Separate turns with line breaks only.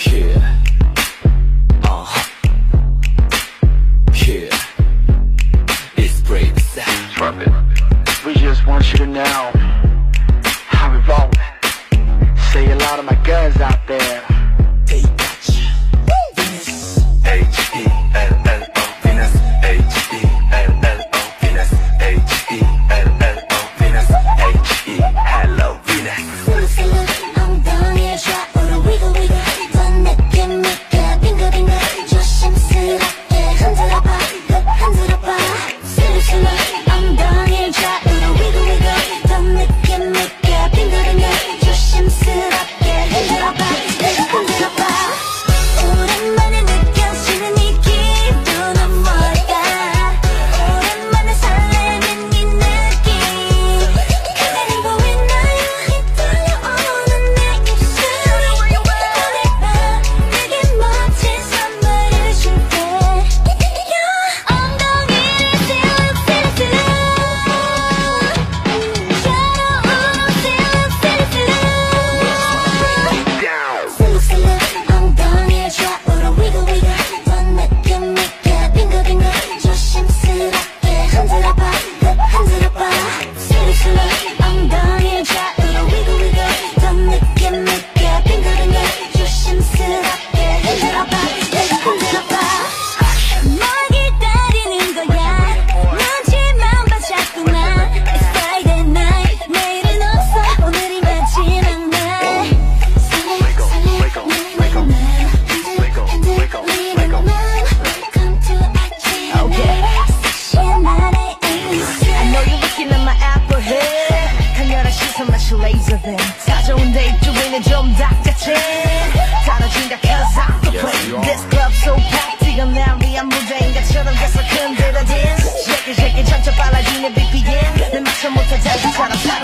Yeah. Yeah. It's brave sound.
Drop it. We just want you to know how we roll. Say a lot of my guns out there.
They got you. Venus. H-E-L-L-O. Venus. H-E-L-L-O. Venus. H-E-L-L-O. Venus. H-E-Hello Venus.
슬슬 엉덩이에 좌우로 wiggle wiggle 넌 느낌있게 빙글빙글 조심스럽게 흔들어봐 흔들어봐 슬슬 엉덩이에 좌우로 wiggle wiggle 넌 느낌있게 빙글빙글 조심스럽게 흔들어봐 흔들어봐 오랜만에 느껴지는 이 기분은 뭘까 오랜만에 설레는 이 느낌 기다리고 있나요 이 떨려오는 내 입술이 꺼내봐 내게 멋진 선물을 줄게 엉덩이를 슬슬슬 슬슬 엉덩이에 좌우로 wiggle wiggle 넌 느낌있게 빙글빙글 조심스럽게 흔들어봐 흔들어봐 슬슬 엉덩이에 좌우로 wiggle wiggle 넌 느낌있게 빙글빙글 조심스럽게 흔들어봐 흔들어봐 뭘 기다리는 거야 눈치만 봐 자꾸만 It's Friday night 내일은 없어 오늘이 마지막 날
사좋은 데이트 위는 좀 닥쳤지 사라진다 cause I'm the play This club so packed 지금 난 위한 무대인 것처럼 계속 흔들어 dance Shake it shake it 점점 빨라지는 BPM 내 맞춰 못하지 않은 사람